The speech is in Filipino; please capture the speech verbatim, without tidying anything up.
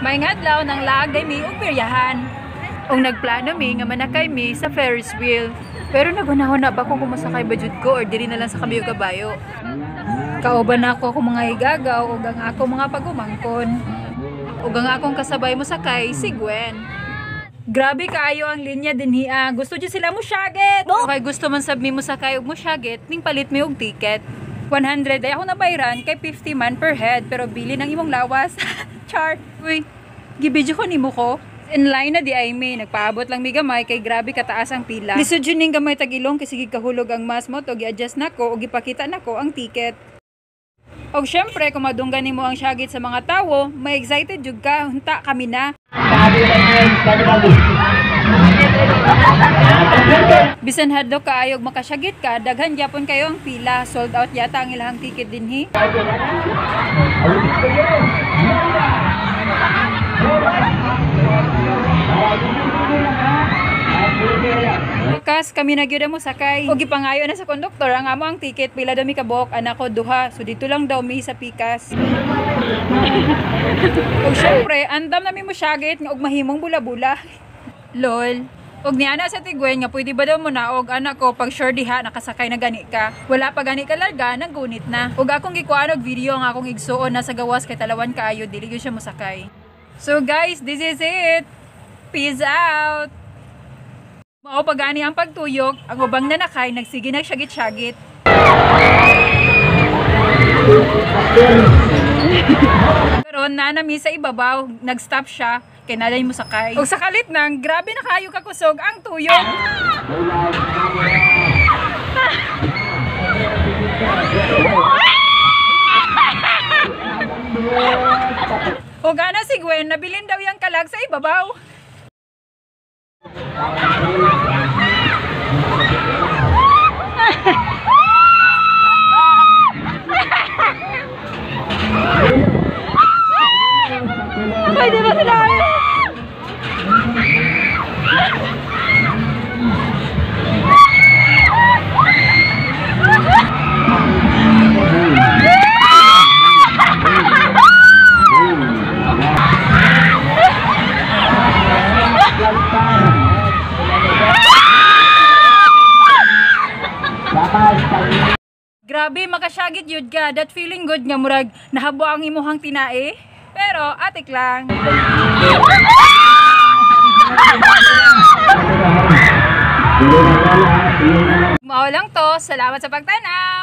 May ngadlaw ng lagay mi og peryahan. Ong nagplano mi nga manakay mi sa Ferris wheel. Pero nagunahon na ba ko kung masakay ba jud ko or diri na lang sa kabayo kabayo. Kauban na ako akong mga igagaw ug ang ako mga pagumangkon. Ug ang akong kasabay mo sakay si Gwen. Grabe kaayo ang linya dinhi ah. Gusto jud sila mo syagit. No? Okay, gusto man sab mi mo sakay og mo syagit, ning palit mi og ticket. one hundred ay ako nabayran kay fifty man per head pero bili ng imong lawas. Char. Uy, gibidyo ko nimo ko. In line na di ay may nagpaabot lang mi gamay kay grabe kataas ang pila. Lisod yun ning gamay tagilong kasi gigkahulog ang mas mo to gi-adjust nako o gipakita nako ang ticket. Og syempre kung madunggan nimo ang syagit sa mga tawo, may excited jud ka hunta kami na. Bisan hadlo kaayog makasyagit ka, daghan gyapon kayo ang pila. Sold out yata ang ilahang ticket dinhi. Bukas kami nagyuda mo sakay. O gipangayo na sa konduktor ang amo ang ticket pila dami ka buok anak ko duha. So dito lang daw mi sa pikas. O syempre, andam na mi mo syagit nga og mahimong bula-bula. Lol. Og niana sa tigwen nga pwede ba daw mo na og anak ko pag sure diha nakasakay na gani ka. Wala pa gani ka larga nang gunit na. Og akong gikuan og video nga akong igsuon na sa gawas kay talawan kaayo dili gyud siya mosakay. So guys, this is it. Peace out. Mao pagani ang pagtuyok, ang ubang nanakay nagsige nagsyagit-syagit. Pero nanami sa ibabaw, nag-stop siya, kay naday mo sakay. O sa kalit nang, grabe na kayo kakusog ang tuyok. O gana si Gwen, nabilin daw yung kalag sa ibabaw. Ay, di ba sila? Grabe, makasyagit yun ka. That feeling good nga murag nahabo ang imuhang tinae. Pero, atik lang. Mao lang to. Salamat sa pagtanaw.